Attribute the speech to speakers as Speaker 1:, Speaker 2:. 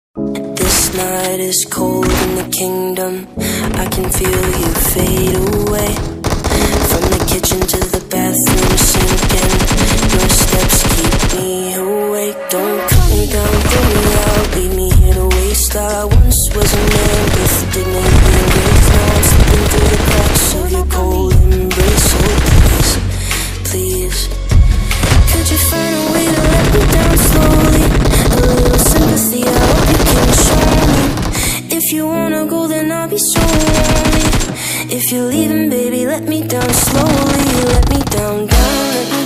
Speaker 1: This night is cold in the kingdom. I can feel you fade away. From the kitchen to the bathroom sinking. Your steps keep me awake. Don't cut me down, throw me out, leave me here to waste. I once was a man with dignity and grace. Now I'm slipping through the cracks of your cold embrace. So please, please, could you find a way to let me down slowly? A little sympathy, I hope you can show me. If you wanna go, then I'll be so lonely. If you're leaving, baby, let me down slowly. Let me down, down, let me